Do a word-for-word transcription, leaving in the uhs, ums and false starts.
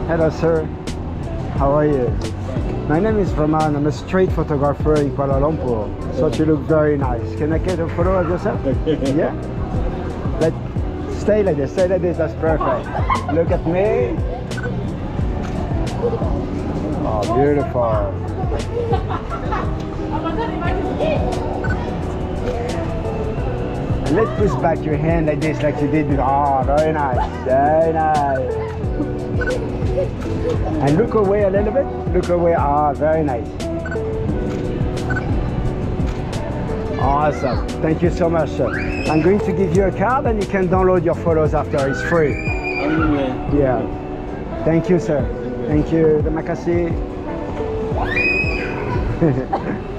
Hello, sir. How are you? My name is Roman. I'm a street photographer in Kuala Lumpur. So you look very nice. Can I get a photo of yourself? Yeah? But stay like this. Stay like this. That's perfect. Look at me. Oh, beautiful. And let's push back your hand like this, like you did before. Oh, very nice. Very nice. And look away a little bit. Look away. Ah, very nice. Awesome. Thank you so much, sir. I'm going to give you a card and you can download your photos after. It's free. Yeah. Thank you, sir. Thank you. Terima kasih.